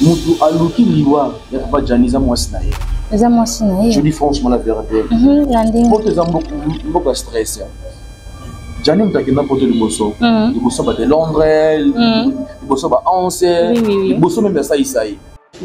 Mutu aluki liwa ya papa Janiza mwasina ye. Eza mwasina ye. Je dis franchement la vérité. Landing. Pour tes ambos beaucoup stress. Jani mtakina poto liboso. Liboso ba de Londres, liboso ba Anse, liboso même ça isaï.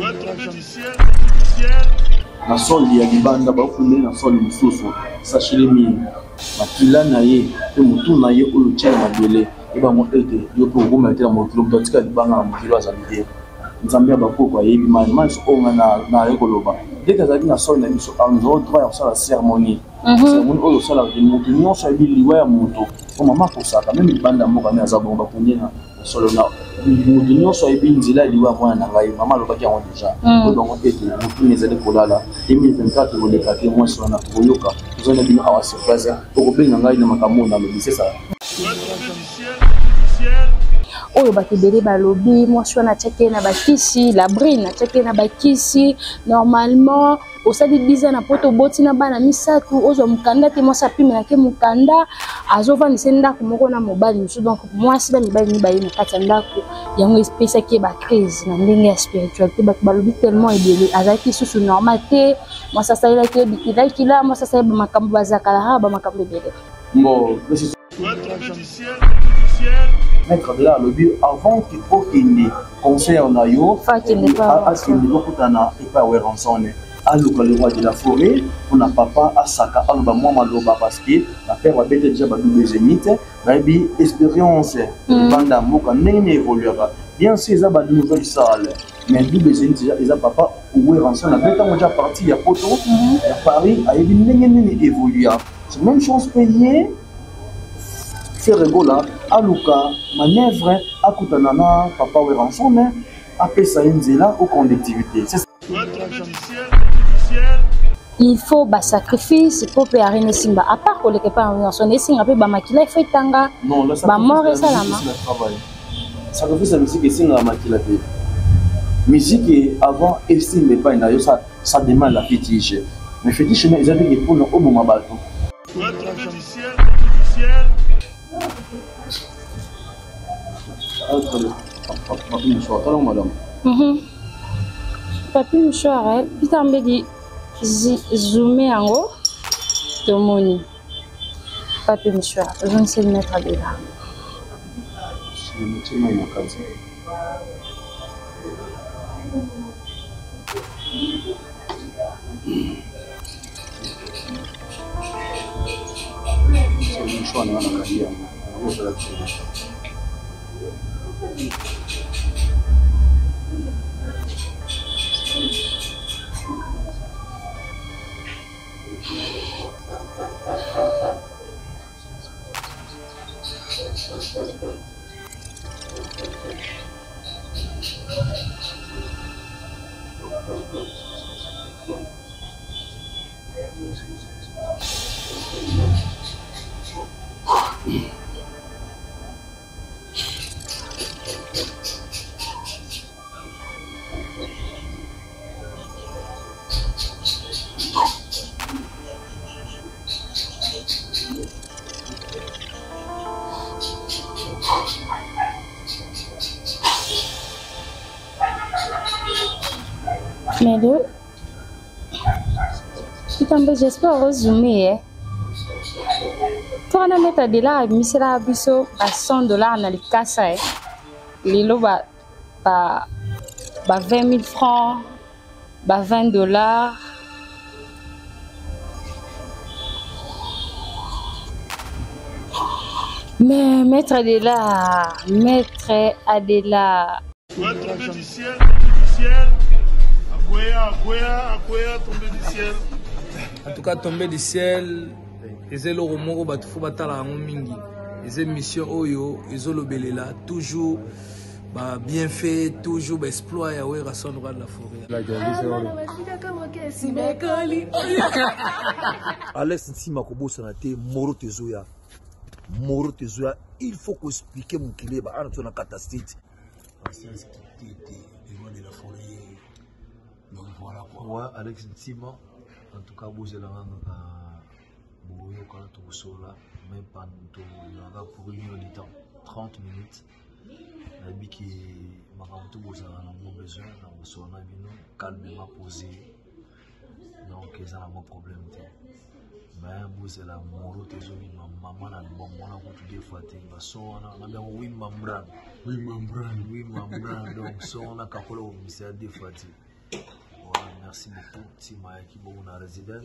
Na sol ya libanda ba funde na sol mususu. Sachez mi. Makila na ye, pe mutu na ye oyo tient mabele. Eba mo ete yo ko ngoma ete mo kilo dotika libanga na mukilo azalide. Nzambia bakoko ayebi man so nga na rekoloba. Dès que azali na sol na biso anzo droit ya sala cérémonie. Cérémonie oyo sala de mutu nyonso ayebi liwa ya mutu. O mama ko saka même libanda moko na azabonga kunye na solo na mutu nyonso ayebi nzila liwa mwana na ngai mama lobaki yango déjà. Donc ete mutu nezali kolala 2024 koleka ke moi so na koyoka. Tozana bino awa surprise ko benga ngai na makambo na lobisi ça. Oyo bakibele balobi mwasi wana tcheke na bakisi la brine tcheke na bakisi normalement osali 10 ans na poto boti na bana misatu ozo mukanda te mwasi apime na ke mukanda azovani se ndako moko na mobali musu donc mwasi ba mibali ni bayi na kati ya ndako yango espèce ki ba crise na ndenge ya spiritualité balobi tellement ebele azaki susu normal te mwasi asala ke bikila kila mwasi asala ba makambo bazakala ba makambo ebele bon Maître de là, le but avant qu'il faut qu'il y ait concert en ayo, à ce qu'il n'y ait pas de rançon. À le roi de la forêt, on a papa à Saka, à l'Obama parce que la père va être déjà des zéniths, mais expérience, banda moka n'est évoluera. Bien sûr, ils ont une nouvelle salle, mais double zénith, ils ont papa ou rançon, la bête déjà parti, il y a Poto, il y a Paris, il y a évolué. C'est même chose payée. C'est rigola, aluka, manœuvre, akutanana, papa ou rançon, après ça inzela ou conductivité. Il faut bas sacrifice pour périr les simba. À part que les pas en rançon, les simba peut bamakila fait tanga. Non, le sacrifice c'est le travail. Sacrifice la musique et singa makila te. Musique avant estime pas une ça demande la fétiche. Mais fétiche mais ils avaient des pour au moment balto. Papi mouchoir, talon madame. Papi mouchoir, pitambe di zoomer en haut. Tomoni. Papi mouchoir, je ne sais le mettre à là. Je vais mettre ma carte. C'est le mouchoir dans la carrière. Mais deux, j'espère résumer. Toi, on a mis de là, misera biso à $100 dans les casses. Les lots, 20 000 francs, 20$. Mais maître Adela, maître Adela. Tombé du ciel. En tout cas, tombé du ciel. Et le romoro batufo batala mingi. Et mission oyo, et le belela toujours bien fait, toujours exploit ya wera son droit de la forêt. Alex Nsima kobosa na te moro tezoya. Moro tezoya, il faut qu'on explique mon kileba ana tona catastrophe. Patience qui était devant de la forêt. Donc voilà quoi. Ouais, Alex Ntima, en tout cas, vous êtes là, même pas pour une heure de temps, 30 minutes. nabiki makamtu bozala na mon besoin na bosona bino calmement posé donc ils ont un problème mais bozala moro tezomi maman na bomona ko tout des fois te basona na bien oui membran donc sona kakolo misère des fois te voilà merci beaucoup Tima qui bon na résident.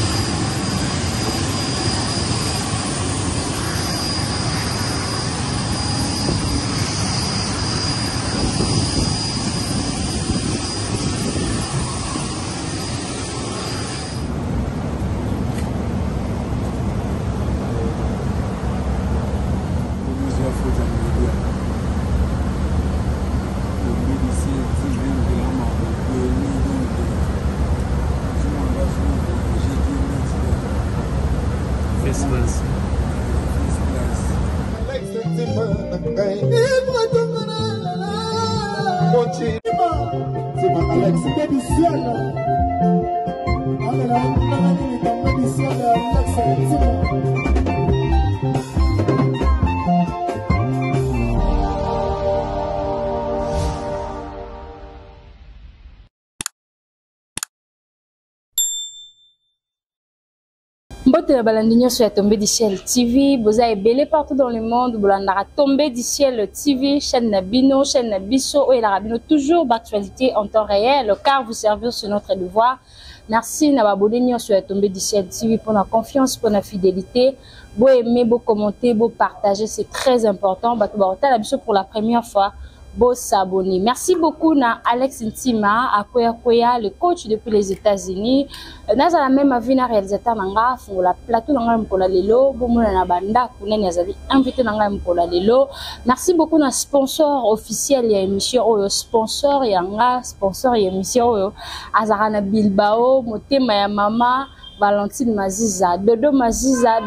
Mbote balandinyo sur Tombé du Ciel TV, vous avez belé partout dans le monde, vous l'avez Tombé du Ciel TV, chaîne Nabino, chaîne Nabiso, et la Rabino, toujours d'actualité en temps réel, car vous servir sur notre devoir. Merci Nababodenyo sur Tombé du Ciel TV pour la confiance, pour la fidélité. Vous aimez, vous commentez, vous partagez, c'est très important. Nabiso pour la première fois. Beau s'abonner. Merci beaucoup na Alex Ntima à Koya, le coach depuis les États-Unis. Naza la même avis na réalisateur nanga font la plateau nanga mpola lelo, bomona na banda kuna nazabi invité nanga mpola lelo. Merci beaucoup na sponsor officiel ya émission oyo sponsor yanga sponsor ya émission oyo azara na Bilbao, motema ya mama Valentine Maziza, Dodo Maziza,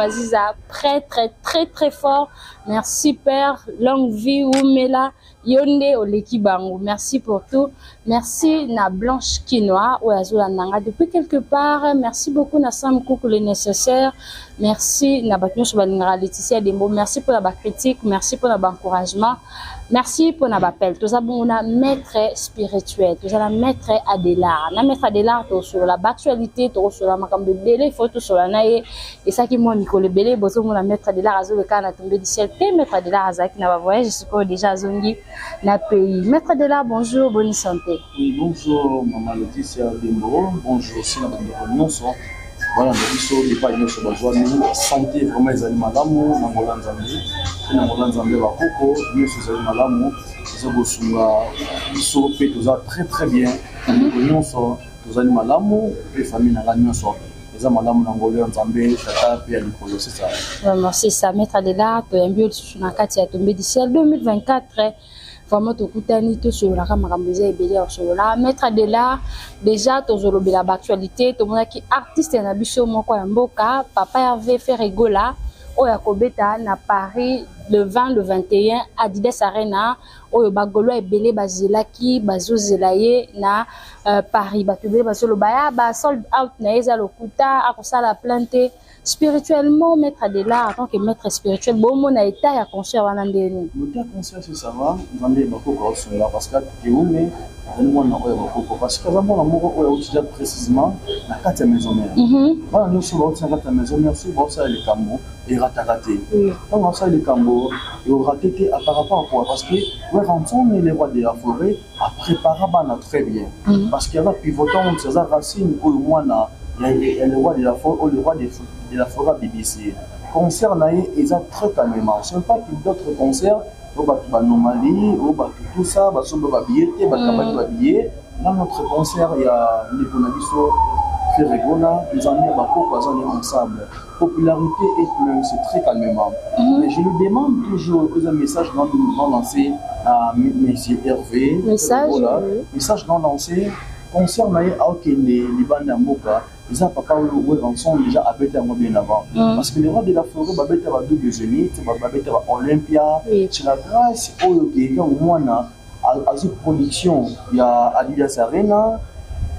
très fort. Merci Père, longue vie Oumela, Yonde Oleki Bango. Merci pour tout. Merci na Blanche Quinoa ou Azula Nanga depuis quelque part. Merci beaucoup na Sam Koukou le nécessaire. Merci na Batnyo Sobalingra Laetitia Dembo. Merci pour la critique, merci pour l'encouragement. Merci pour la appel. Tout ça bon na maître spirituel, tout ça la maître Adélar. Na maître Adélar sur la actualité, sur la makambe belé, photo sur la naie et ça qui moi Nicolas Belé, bozo mon maître Adélar azo le cas na Tombé du Ciel. Maître Adélar azaki na voyage, je suis déjà zongi na pays. Maître Adélar, bonjour, bonne santé. Oui, bonjour maman Laetitia Dembo. Bonjour aussi na bande voilà, nous sommes pas une chose de santé vraiment les animaux l'amour dans Molan Zambé et dans Molan Zambé va coco nous sommes les animaux l'amour nous sommes fait tout ça très bien nous sommes les animaux l'amour les familles dans l'animal sont les animaux l'amour dans Molan Zambé chata puis à l'école c'est ça vraiment c'est ça maître Adélar tu es un bio sur la carte à Tombé du Ciel 2024 vraiment tout kutani tout sur la caméra musée et belé sur la maître Adélar déjà tout sur le actualité tout le monde qui artiste na biso moko ya mboka papa Hervé fait rigola au yakobeta na Paris le 20 le 21 Adidas Arena au bagolo et belé bazilaki bazozelaye na Paris batubé bazolo baya ba sold out na eza lokuta akosala planté spirituellement maître Adélar en tant que maître spirituel bon mon a état ya concert wana ndeni le concert c'est ça va nzambe bakoko sur là parce que tu mais moi na oya bakoko parce que avant la moko oya déjà précisément na carte ya maison mère voilà nous sur la carte ya maison mère sur ça les cambo et raté donc ça les cambo et au raté par rapport à quoi parce que ouais rançon les rois de la forêt a préparé bana très bien parce qu'il y avait pivotant ces racines au moins na il y a le roi de la forêt ou le roi de la forêt BBC concert naïe ils ont très calmement ce n'est pas que d'autres concerts au Normandie au tout ça dans notre concert il y a les Bonabiso Ferregona ils en ont ensemble popularité et plein c'est très calmement mais je lui demande toujours un message non lancé à monsieur Hervé message non lancé concert naïe à Okende Liban Mboka ils ont pas ensemble déjà habité bien avant parce que les rois de la forêt babeta ba double zénith babeta ba Olympia c'est la grâce au quand moi na à production il y a Adidas Arena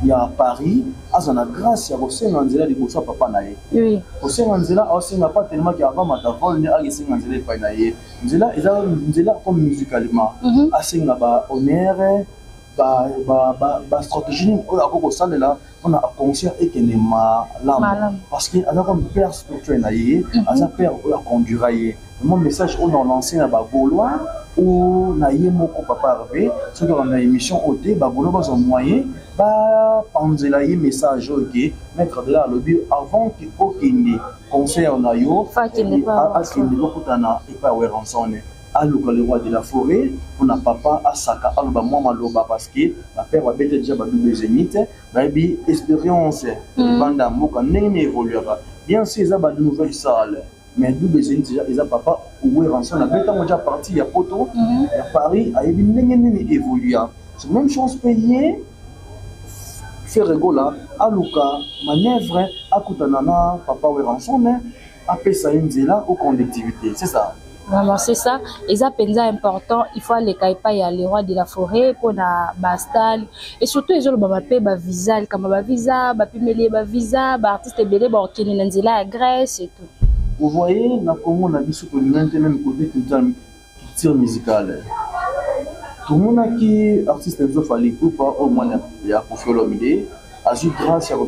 ya Paris azana grâce ya kosenga nzela liboso papa na ye. Oui. Kosenga nzela osenga pas tellement que avant matavol ne asenga nzela pa na ye. Nzela eza nzela comme musicalement. Asenga ba honneur ba stratégie oyo akoko salela on a conscient et que ne malam parce que ala comme père spirituel na ye asa père oyo conduira ye. Mon message on a lancé na ba gaulois ou na ye moko papa Hervé ce que on a émission OT ba gaulois ba moyen ba panzela ye message OK mettre de la lobby avant que okindi concert na yo fa qu'il n'est pas akindi lokutana et pas ouais ransonné. Aluka le roi de la forêt, on a papa à Saka, aluba moi maloba parce que la père va bête déjà ba double zénith, baby expérience, banda moka n'est évoluera. Bien sûr, ça va de nouvelles salles, mais double zénith déjà, ils a papa ou rançon la bête déjà parti il y a poto, il y a Paris, a n'est évoluer. C'est même chose payée. Faire rigola, aluka manœuvre, akutanana, papa ou rançon, après ça une zéla ou conductivité, c'est ça. Vraiment, c'est ça. Et ça, c'est important. Il faut aller il y a les rois de la forêt pour la bastal. Et surtout, ils ont le visa, comme visa, visa, artiste belé, qui est la Grèce et tout. Vous voyez, dans le Congo, on a dit que même côté culture musicale. Tout le monde qui est artiste de Zofali, ou pas au moins, il y a Kofi Olomide, a eu grâce à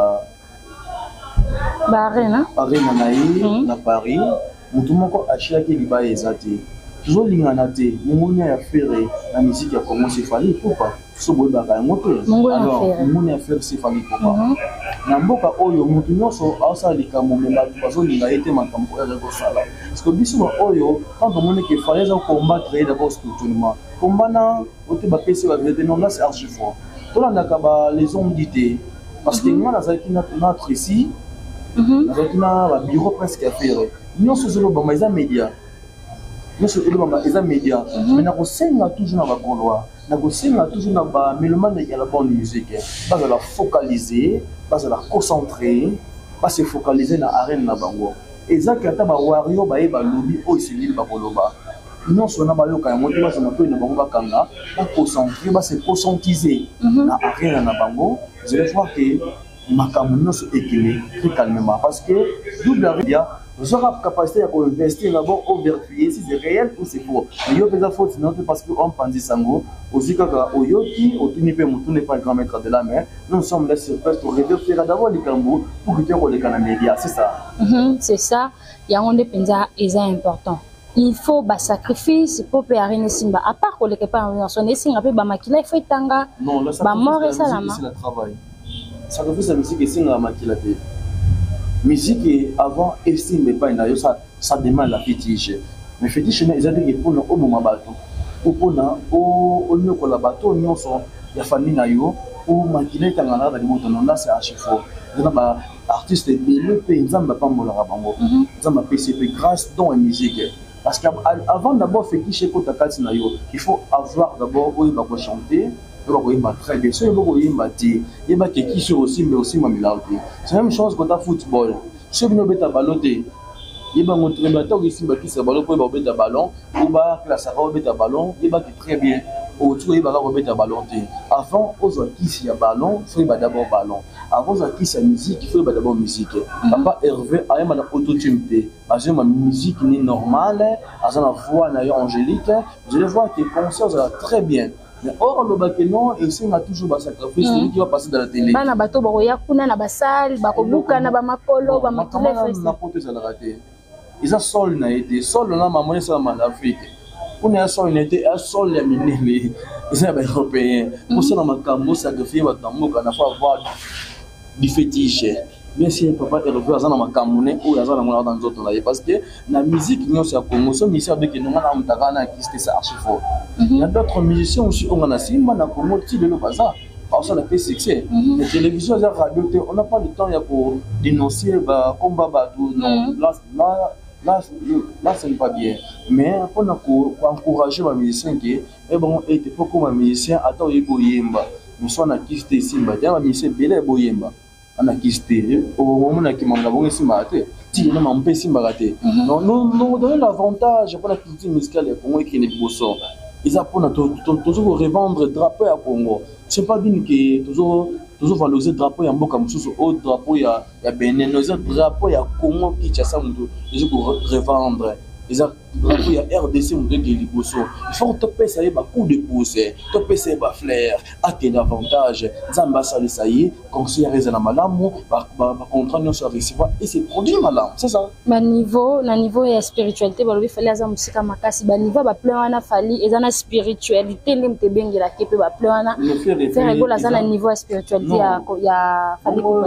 Arena na Paris. Tout le monde a cherché les bails exactés. Toujours l'inganaté, mon a fait la musique a commencé à faire pourquoi ce beau bagage monté. Alors, mon a fait c'est faire pourquoi. Namboka oyo mutu nyonso asa likambo me batu bazolinga ete makambo ya kosala. Parce que biso oyo quand on montre qu'il fallait combattre d'abord spirituellement. Combattre ote ba pese ba vérité non là c'est archi fort. To la nakaba les hommes d'ité parce que moi nazaki notre ici nazaki na ba bureau presque à faire. Nous sommes les médias. Nous sommes les médias. Mais nous sommes toujours dans la Gaulois. Nous sommes toujours dans la mélomane de la bonne musique. Nous sommes la focaliser, nous sommes la concentrer, nous sommes focaliser dans l'arène de Bango. Et ça, quand on a wario, on a lobby, on s'est dit, nous sommes dans la concentrer, on se conscientiser dans l'arène de Bango. Je vais voir que nous sommes équilibrés très calmement. Parce que double média. Vous aurez la capacité d'investir d'abord au vérifier si c'est réel ou c'est faux. Mais il y a des fautes parce qu'on pense sango. Aussi quand on yoki, on n'est pas le grand maître de la mer. Nous sommes là sur place pour vérifier d'abord les cambous pour que tu aies les médias. C'est ça. C'est ça. Il y a un penza est important. Il faut des sacrifices pour périr simba. À part qu'on les pas en son essai, on peut ba makila il faut tanga. Non, le sacrifice c'est le travail. Sacrifice la musique c'est la makila. Musique avant estime mais pas une ça demande la fétiche mais fétiche mais ils ont dit pour nous au moment bateau ou pour nous au nous que la bateau nous sont la famille na yo ou makile tangana dans le monde non là c'est archi fort donc ba artiste le pays nzamba pas mola bango nzamba PCP grâce dans la musique parce qu'avant d'abord fétiche ko takati na yo il faut avoir d'abord où il va chanter. Très bien, c'est aussi, mais aussi c'est la même chose quand tu as football. Si tu as ballon, il va montrer que si tu as ballon, il va ballon, ou classe ballon, il va très bien. Autour, il va ballon. Avant, il y a ballon, il faut d'abord ballon. Avant, il y a musique, il faut d'abord musique. Papa Hervé a une autotune. Parce que ma musique n'est normale, à la voix angélique, je vais voir que le concert sera très bien. Mais or, le bac non, et c'est toujours un sacrifice, celui qui va passer dans la télé. Bana bato baroya kuna na basal, bakobuka na bamakolo, bamatule fest. N'importe ça raté. Ils ont sol na été, sol na maman ça en Afrique. Pour ne sol na été, un sol ya mineli. Ils sont européens. Pour ça na makambo sacrifier batambo kana pas avoir du fétiche. Bien sûr, papa est revenu à ma camoune ou à la moula dans d'autres là parce que la musique nous c'est comme ça musicien avec nous on a un tagana qui c'était ça archi fort. Il y a d'autres musiciens aussi on a simba na Congo ti de le bazar. Alors ça a fait succès. La télévision la radio on n'a pas le temps pour dénoncer ba combat ba tout non là ce n'est pas bien. Mais on a pour encourager les musiciens qui et bon était pas comme un musicien attends il boyemba. Nous sommes à qui c'était simba, il y a un musicien belé boyemba. On a quitté au moment où on a bon simbaté si on a un peu simbaté non non donner l'avantage pour la culture musicale pour qui n'est pas ça ils apprennent toujours revendre drapeau à Congo c'est pas dire que toujours toujours valoriser drapeau ya mboka mosusu au drapeau ya Benin nos drapeau ya Congo Kinshasa mutu ils pour revendre les drapeau ya RDC mutu de liboso il faut to pesa ba coup de pouce to pesa ba flair atteindre davantage nzamba sali sayi conseiller na malamu ba contrat non sur recevoir et c'est produit malamu c'est ça na niveau ya spiritualité ba lobi fallait aza musika makasi ba niveau ba plein wana fali ezana spiritualité ndemte bengela kepe ba plein wana faire ego la na niveau ya spiritualité ya fali ko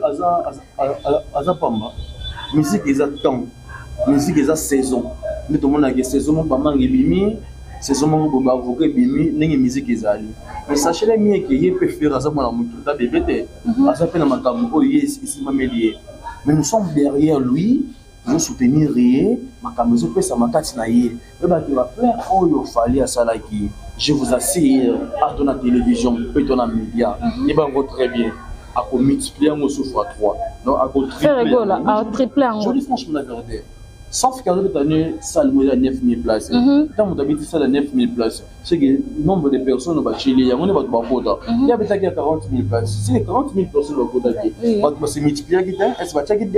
aza pamba musique eza temps musique eza saison mais tout le monde a saison pas mal bimi saison mon ba avocat bimi ndenge musique ezali mais sachez les miens que il peut faire ça moi mutu ta bébé asa pe na makambo yes ici mamelier mais nous sommes derrière lui nous soutenir rien makambo zo pesa makati na ye mais ba ki va faire oyo fali à ça qui je vous assure à ton télévision peut ton média et ben très bien à multiplier mon souffre à 3 non à tripler je dis franchement la vérité sauf qu'à l'autre année ça le 9000 places quand on habite ça 9000 places c'est que le nombre de personnes va chez les on est pas beaucoup il y a peut-être 40 000 places c'est 40 000 personnes au côté va se multiplier qui est-ce va checker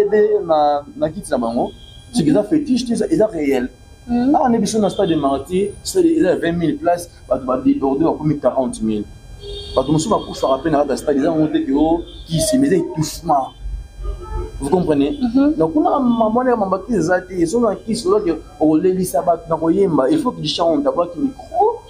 na kit na bango c'est que ça fétiche c'est réel là on est sur un stade de martyr c'est il y a 20 000 places va déborder à comme 40 000 parce que nous sommes pour faire appel à un stade ils ont monté que qui se met étouffement. Vous comprenez? Donc, on a maman qui est athée, ils ont un qui se que au leli sabat na koyemba, il faut que tu chantes d'abord qui micro,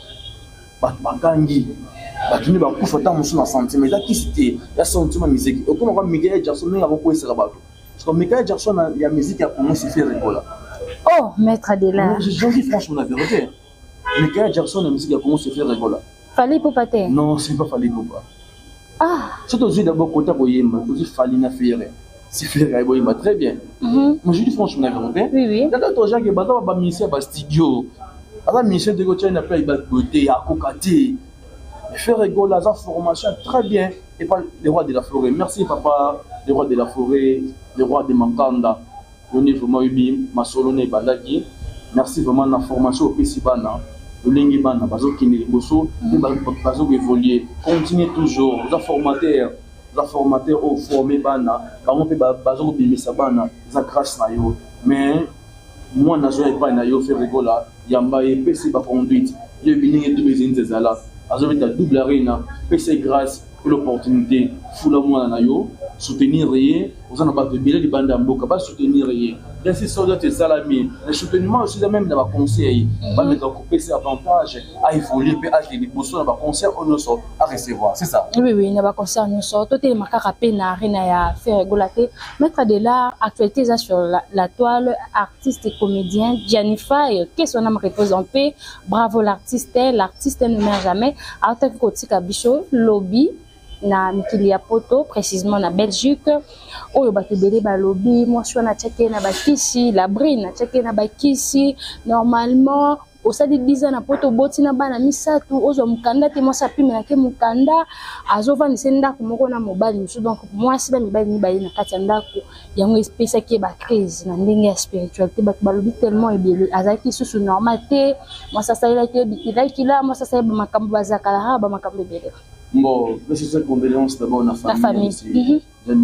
bakangi, bakini ba kufa ta musu na sentiment, mais qui c'était, la sentiment musique. Au comme on va Michael Jackson n'a pas quoi ça bateau. Parce que Michael Jackson il y a musique a commencé à faire rigoler. Oh, maître Adela. Je dis franchement la vérité. Michael Jackson la musique a commencé à faire rigoler. Fallait pour pater. Non, c'est pas fallait pour pas. Ah. C'est aussi d'abord côté koyemba, aussi fallait na faire. C'est fait il très bien. Moi je dis franchement la vérité. Oui. Il y a d'autres gens qui ont ba ministère ba studio. La ministère de côté n'a pas ba beauté à kokati. Faire rigoler la formation très bien et pas les rois de la forêt. Merci papa, les rois de la forêt, les rois de Mankanda. On est vraiment ubi masolone balaki. Merci vraiment la formation au Pesibana. Le lingi bana bazo kini boso, bazo évoluer. Continuez toujours les formateurs. Les formateurs au formé bana, on peut bazo bimisa bana, ça grâce na yo. Mais moi na joie pas na yo faire rigoler, yamba et PC ba conduite. Yo biningi tout besoin de ça là. Azo ta double arena, PC grâce pour l'opportunité, fula moi na yo, soutenir rien, on a pas de billet de bande mboka, pas soutenir rien. Merci soldat et salami. Le soutènement aussi même dans ma conseil, pas mettre en PC avantage à évoluer puis à les bossos dans ma conseil on nous à recevoir, c'est ça. Oui, na ba conseil nous sort tout est makaka pe na arena ya faire rigoler. Maître de l'art actualité ça sur la toile artiste et comédien Giannifa qu'est-ce qu'on a représenté. Bravo l'artiste ne meurt jamais. En tant que kotika bicho lobby na mikili ya poto précisément na Belgique oyo bato belé ba lobby moi je suis na tcheke na bakisi la brine na tcheke na bakisi normalement au stade 10 ans na poto boti na bana misatu ozo mukanda te moi ça pime na ke mukanda azova ni senda ko moko na mobali musu donc moi si ba mibali ni bali na kati ya ndako yango espèce ki ba crise na ndenge ya spiritualité bato ba lobby tellement ebele azaki susu normal te moi ça ça ke bikila kila moi ça ça ba makambo bazakala ba makambo ebele. Bon, merci cette condoléance d'abord à la famille.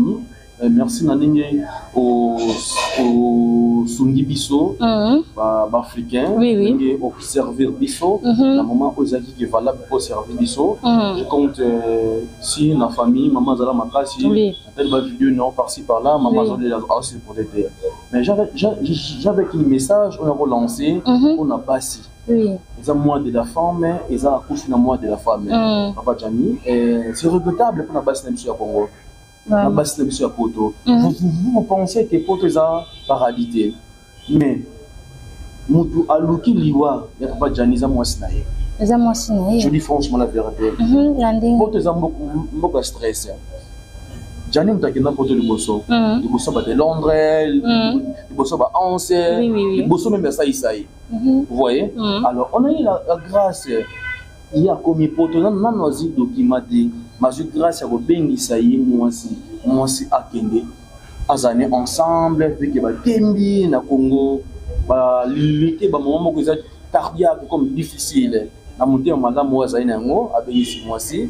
Merci Nanine au Sungi Bisso, africain, qui observer Bisso, la maman Ozaki qui est valable pour servir Bisso. Je compte si la famille, maman Zala Makasi, elle va vidéo non par-ci par-là, maman Zala aussi pour aider. Mais j'avais un message, on a relancé, on a passé. Oui. Ils ont moins de la femme, ils ont accouché dans moins de la femme. Papa Gianni, c'est regrettable pour la basse de Congo. La basse de Poto. Vous pensez que Poto est en paralité. Mais, Moutou Alouki Liwa, il n'y a pas Gianni, ils ont moins snaïe. Je dis franchement la vérité. Poto est beaucoup de stress. Gianni mtakina poto liboso. Liboso ba de Londres, liboso ba Anse, liboso même ça isaï. Vous voyez? Alors on a eu la grâce. Il y a comme poto nan noisi documenté. Mais grâce à Bengi Saï, moi aussi akende. Azane ensemble, avec ba tembi na Congo, ba limité ba moment que ça cardiaque comme difficile. Na monter en madame moi Zaï nango, avec ici moi aussi.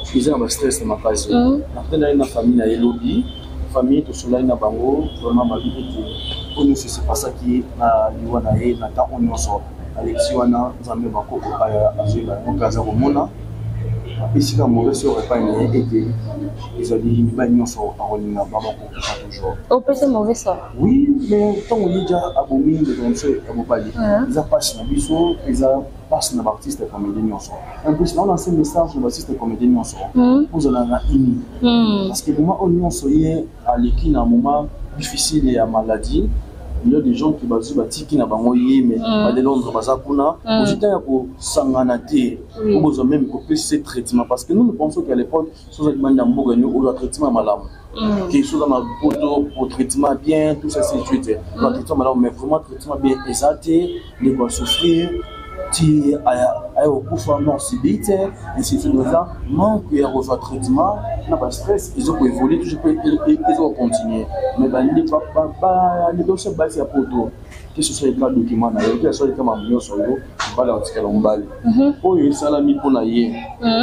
ils ont un stress ma case après na famille na lobby famille tout cela na bango vraiment ma vie était on ne sait pas ça qui na liwana et na ta on so Alexis wana nzambe bakoko aya azela okaza komona ici quand mauvais sur pas une été ils ont dit ba nyonso arolinga ba bakoko toujours au peut mauvais ça oui mais tant on déjà abomi de comme ça abopali ils a passé na biso ils a passé na artiste comédien nyonso en plus là on lance un message sur artiste comédien nyonso vous en avez une parce que moment on nyonso yé à l'équipe na moment difficile et à maladie. Il y a des gens qui basent batiki na bango yé mais ba de Londres baza kuna ojita ya ko sangana te ou besoin même ko plus traitement parce que nous pensons qu'à l'époque sur cette demande mboga ni ou traitement malamu qui sont dans ma photo au traitement bien tout ça c'est suite le traitement malamu mais vraiment traitement bien exalté ne pas souffrir ti a au kufa non subite ainsi de suite manque ya reçoit traitement na pas stress ils ont évolué toujours ils ont continuer mais ba les papa les dossiers basi ya poto que ce soit le document na yo que ce soit le kama myo so yo bala otikala mbali oyo salami pona ye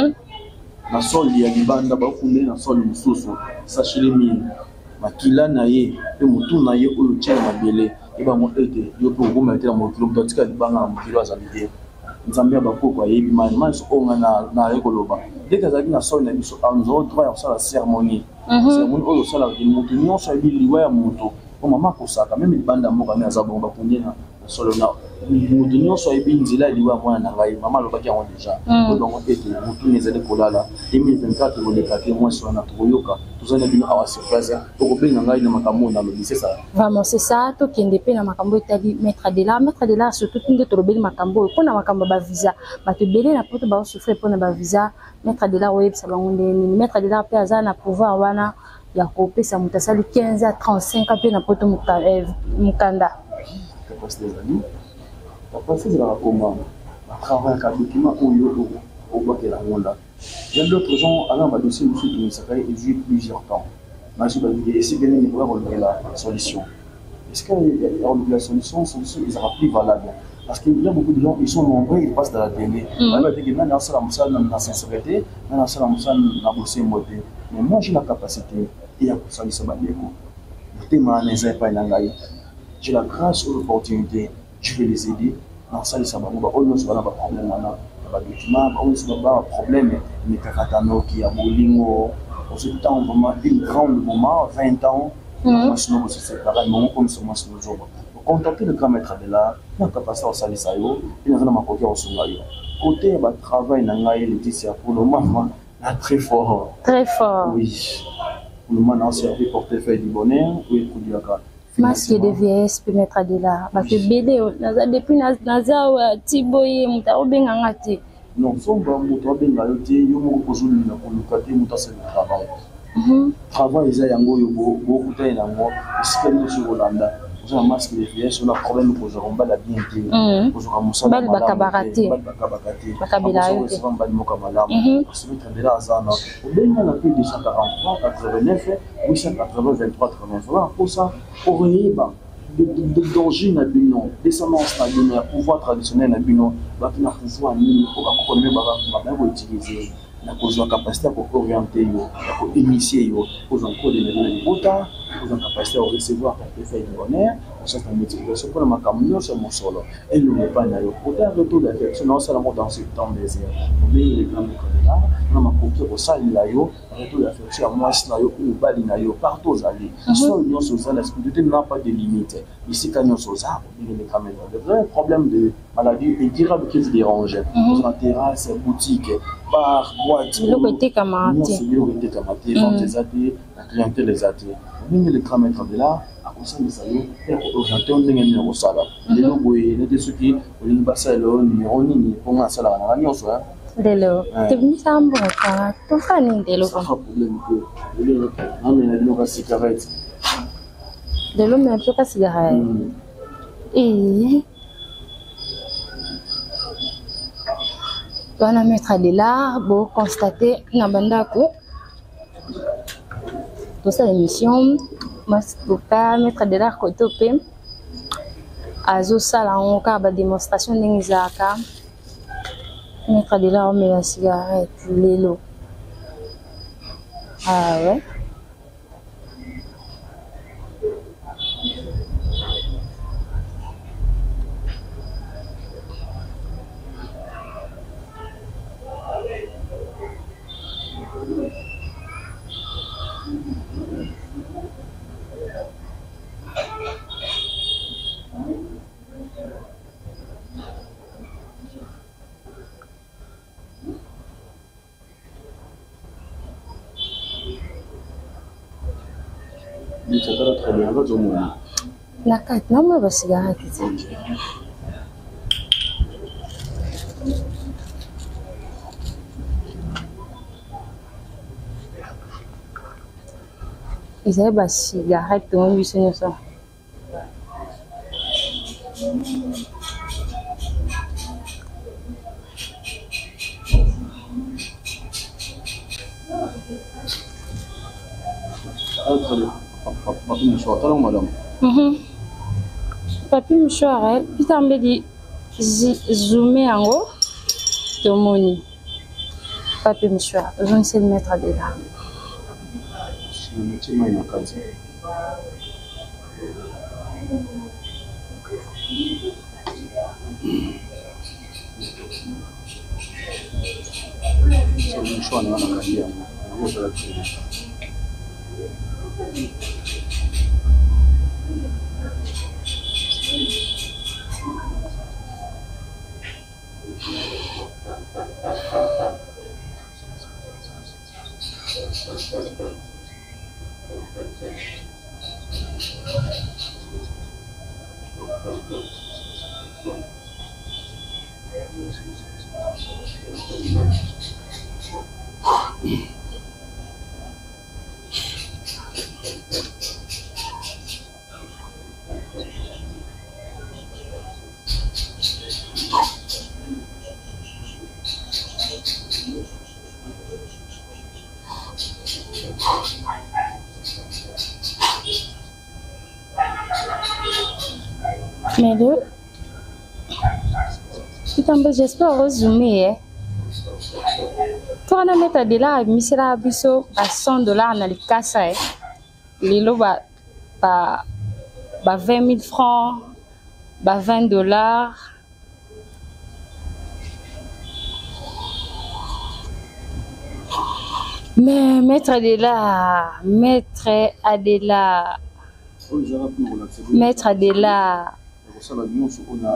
na soli ya libanda ba funde na soli mususu sachele mine makila na ye pe mutu na ye oyo tchela mabele eba mo ete yo pe ngoma etela mo kilo mtotika libanga mo kilo azalide nzambe bakoko yebi man so onga na rekoloba dès que azaki na soli na biso anzo droit ya sala cérémonie cérémonie oyo sala ke mutu nyonso yebi liwa ya mutu o mama kosaka même libanda moko na za bomba kundena solo na mutu nyonso yebi nzila liwa mwana na ngai mama lobaki yango déjà donc ete mutu nezali kolala 2024 koleka ke moi so na toyoka tozana bino awa surprise okobenga ngai na makambo na lobi c'est ça vraiment c'est ça to kende pe na makambo etali maître de là surtout nde to lobeli makambo ko na makambo ba visa ba te belé na poto ba souffrir pour na ba visa maître de là web sa bango ndeni maître de là pe aza na pouvoir wana ya kopesa mutasali 15 à 35 pe na poto mukanda capacité des amis capacité de la comment travail ka document oyo au bac la ronda il y a d'autres gens alors va dossier monsieur qui ça fait jouer plusieurs temps mais je vais dire essayer de voir la solution est-ce que la solution ils aura plus valable parce qu'il y a beaucoup de gens ils sont nombreux ils passent dans la télé on va dire que dans ça la sincérité dans ça la bosser moté mais moi j'ai la capacité et à solution ba deko tellement les pas ngai j'ai la grâce ou l'opportunité je vais les aider dans ça les ba on se va pas problème là ba document on se va problème mais kakatano qui a bolingo on se temps vraiment une grande moment 20 ans moi sinon c'est séparé mais on comme sur moi sur le jour contacter le grand maître de là na capacité au salisa yo et na ma côté au sunga yo côté ba travail na ngai Laetitia pour le moment là très fort oui pour le moment c'est un portefeuille du bonheur oui pour du aka masque de vieillesse peut mettre de là ba te bélé naza depuis naza wa tiboye muta obenga ngati non somba muta obenga yo te yo mo ko zulu na ko lukate muta se travail travail eza yango yo bo kutai na ngo isikani sur Hollanda vous avez masque de vieillesse on a problème pour on la bien dire pour ramasser bal bakabarate bakabila yo c'est pas mo kamala c'est mettre de là azana obenga na plus de 143 89 880 23 80 pour ça pour yeba de danger na bino descendance na bino ya pouvoir traditionnel na bino ba na pouvoir ni ko ka ko me ba ko utiliser na kozwa capacité à orienter yo à initier yo aux encore de les bota aux capacité à recevoir portefeuille du bonheur ça c'est un métier c'est pour ma camion c'est mon solo et le pas na yo pour un retour d'affection non c'est la mode dans ce temps désir mais les grands là na ma coquille au sale là yo retour d'affection à moi là yo ou bali na yo partout aller seul non social la spiritualité n'a pas de limite ici quand nous sommes ça les caméras le vrai problème de maladie incurable qui vous dérange dans la terrasse boutique bar boîte le côté kamati le côté kamati dans les athées la clientèle les athées même les caméras de là à cause de ça yo et orienter on ndenge na kosala lelo boye nete soki olingi basalo numéro nini pour nga sala na nyonso lelo te bisambo ka to fani ndelo pas problème que lelo amena lelo ka cigarette lelo me achoka cigarette wana maître de là bo constater na bandako to sa émission mas boka maître de là côté pe azo sala on ka ba démonstration ndengizaka maître de là on met la cigarette lelo Ah ouais. Très bien, va au moins. La carte, non, mais cigarette. Ils avaient des cigarettes, on lui sait ça. Très bien. Papi mouchoir, t'as madame. Papi mouchoir, il t'a dit zoomer en haut. Tomoni. Papi mouchoir, je ne sais le mettre à là. C'est le métier, mais il m'a cassé. C'est le mouchoir, on a la carrière. On va la tirer. Mais deux, j'espère résumer. Toi, on a mis de là, mis là, biso à $100 dans les casses. Les lots, 20 000 francs, $20. Mais maître Adela, maître Adela, maître Adela. Ça va bien sur on a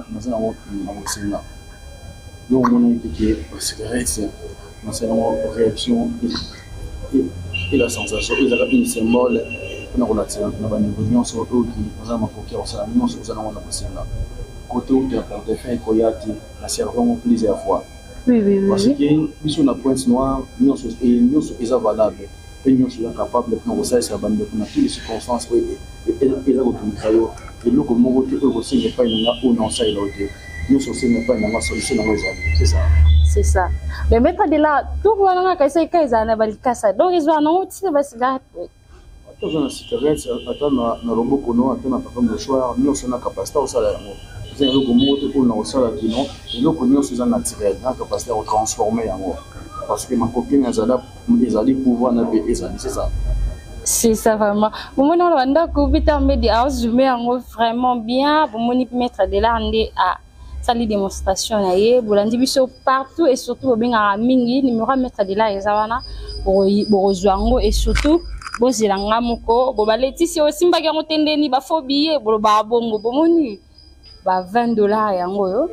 nous on a cigarette c'est réaction et la sensation ils ont une symbole on a relaté on a une réunion sur eux qui nous avons coqué on s'est mis sur on a passé là côté où tu as porté fin koyati la servant plusieurs fois oui parce que sur la pointe noire nous est valable et nous sommes capables de prendre ça ça va dans toutes les circonstances et là et le comment vous aussi n'est pas une ou non ça il a nous aussi n'est pas une solution dans les amis c'est ça. C'est ça. Mais maître de là, tout le monde a essayé de faire donc ils ont annoncé que c'est cigarette. Attends, la cigarette, attends, na robot kono, attends, na papa mouchoir, nous sommes na capacité au salaire. Vous avez le comment tu peux na au salaire qui non, et nous connaissons ces naturels, na capacité à transformer en moi. Parce que ma copine ils allaient pouvoir na payer ça, c'est ça. C'est ça vraiment. Pour moi, on a couvert un média, on vraiment bien. Pour moi, mettre de là, on est à sali démonstration naie bolandi biso partout et surtout benga mingi numéro mettre de là ezana bo zwango et surtout bo zilanga moko bo baleti si osimba ke ngotendeni ba phobie bo ba bongo bomoni ba $20 yango yo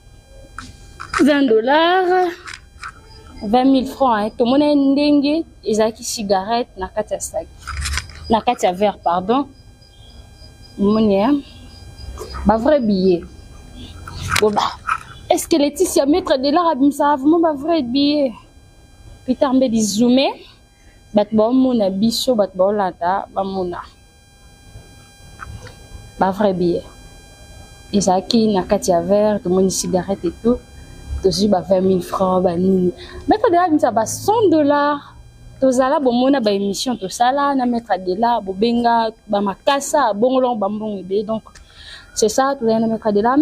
$20 20 000 francs to mona ndenge ezaki cigarette na kati ya sac na kati ya verre pardon moni ba vrai billet. Est-ce que Laetitia maître de l'art ça vraiment pas vrai billet Peter mbe di zoomer bat ba mona biso bat ba lata ba mona ba vrai billet Isaki na katia vert to moni cigarette et tout to si ba 20 000 francs ba nini maître de l'art ça ba $100 to zala bo mona ba émission to sala na maître de l'art bo benga ba makasa bongolong bambong ebe donc c'est ça, tout le monde mettre de là,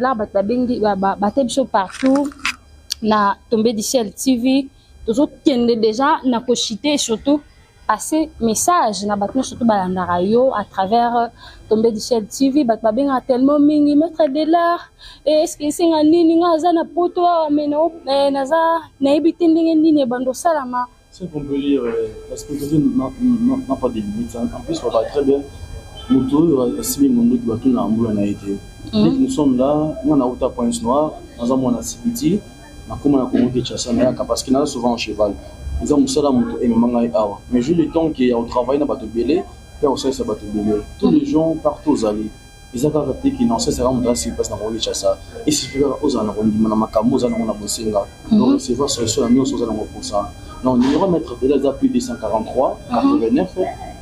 partout, na tombé du ciel TV, toujours qui est déjà na cochité surtout passer message na batno surtout balanda radio à travers Tombé du ciel TV bat babenga tellement mingi mettre de l'art et est-ce que c'est ngani nga za na poto mais no naza na ibiti ndenge ndine bando salama. C'est qu'on peut lire la spiritualité n'a pas de limites. En plus on va très bien nous assimile monde qui va tout na mbula na été. Nous sommes là on a autant point noir dans un monde activité na comment na Congo Kinshasa na parce qu'il a souvent en cheval. Ils ont musala moto et maman ngai awa mais juste le temps qui est au travail na bato belé et au ça bato belé tous les gens partout aux allées ils ont capté qui non ça sera mon si passe na Congo Kinshasa et si tu vas aux allées on dit na makambo za na bosenga donc c'est voir sur la nuit sur la pour ça non numéro mettre de la plus de 143 89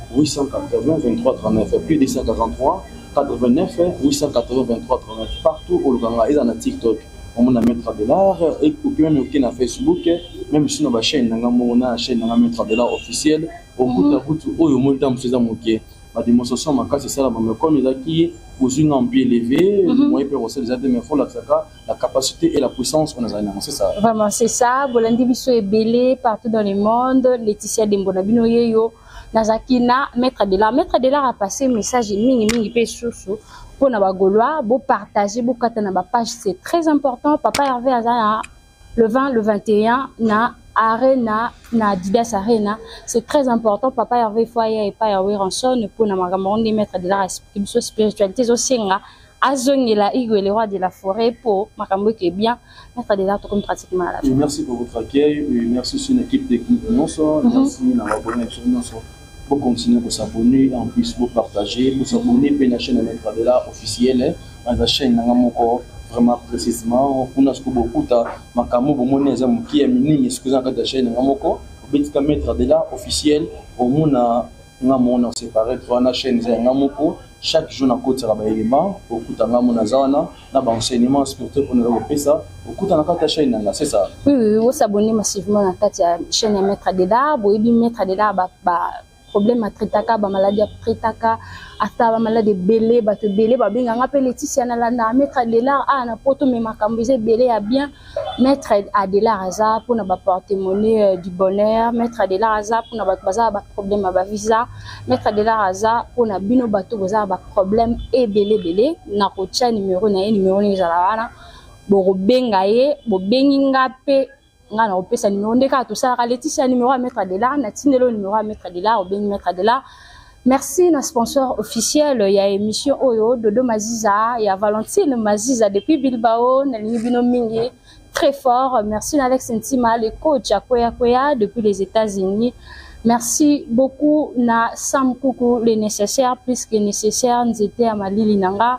880 23 39 plus de 143 89 880 23 39 partout au Luganga et dans TikTok on a mettre de l'art et même au na Facebook même sur notre chaîne na chaîne na mettre de l'art officiel au bout au montant me faisant moquer ma démonstration ma c'est ça mais comme ils acquis aux une en pied élevé moi peut recevoir les aides mais faut la capacité et la puissance on a c'est ça vraiment c'est ça bolandi biso est belé partout dans le monde Laetitia Dembo na bino yeyo nazakina mettre de l'art a passé message mingi pe sous pour na bagolois beau partager beau katana ba page c'est très important papa Hervé Azana le 20 le 21 na arena na Didas Arena c'est très important papa Hervé foyer et pas Hervé Ranson pour na makambo mettre de la spiritualité osenga azongela Igwe le roi de la forêt pour makambo qui est bien mettre de l'art comme pratiquement à la fin. Merci pour votre accueil et merci sur l'équipe technique merci na abonné pour continuer pour s'abonner en plus pour partager pour s'abonner pour la chaîne mettre de l'art officielle la chaîne nanga moko vraiment précisément pour nous beaucoup ta makambo bomone za muki ya minini excusez en la chaîne nanga moko betika mettre de l'art officiel au mona nga mona séparé trois na chaîne za nanga moko chaque jour na côté ba élément beaucoup ta nga mona zawana na ba enseignement spirituel pour nous repesa beaucoup ta na chaîne nanga c'est ça oui vous s'abonner massivement na chaîne mettre de l'art boyebi mettre de l'art ba problème à traitaka ba maladie à traitaka ata ba maladie belé ba te belé ba benga nga pe Laetitia na landa mettre de l'art na poto me makambize belé à bien mettre à de l'art aza pour na ba porter monnaie du bonheur mettre de l'art aza pour na ba baza ba problème ba visa mettre de l'art aza pour na bino bato baza ba problème et belé na ko tia numéro na numéro ni zala wana bo benga ye bo bengi nga pe nga na opesa numéro ndeka tout ça Laetitia numéro à mettre de là na tinelo numéro à mettre de là ou bien mettre de là merci na sponsor officiel il y a émission Oyo Dodo Maziza il y a Valentine Maziza depuis Bilbao na libino mingi très fort merci Alex Ntima le coach à Koya depuis les États-Unis merci beaucoup na Sam Kuku le nécessaire plus que nécessaire nzete à Malili Nanga.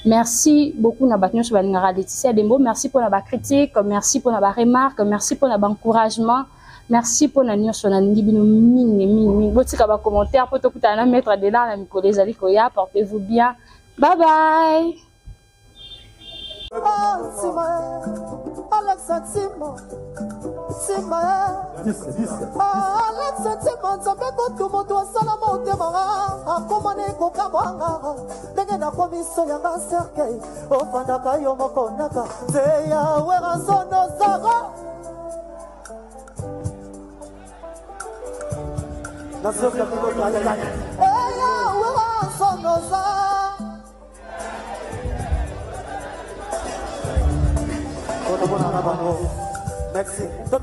Merci beaucoup na batno sur balingara Laetitia Dembo merci pour la critique merci pour la remarque merci pour l'encouragement merci pour la nyonso na ngibino mingi botika ba commentaire pour tokuta na mettre de là na mikolo ezali koya portez-vous bien bye bye Alex Ntima Alex Ntima nzambe kutu moto asala motema akomane kokabwanga ndenge nakomiso yanga cercueil ofandaka yo moko naka te yawe razono zara nasoka kikotayaya yawe razono zara merci.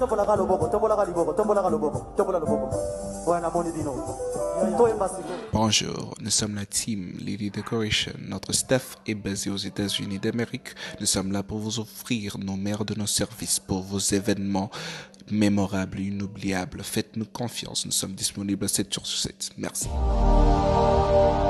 Bonjour, nous sommes la team Lily Decoration. Notre staff est basé aux États-Unis d'Amérique. Nous sommes là pour vous offrir nos meilleurs de nos services pour vos événements mémorables et inoubliables. Faites-nous confiance, nous sommes disponibles 7 jours sur 7. Merci.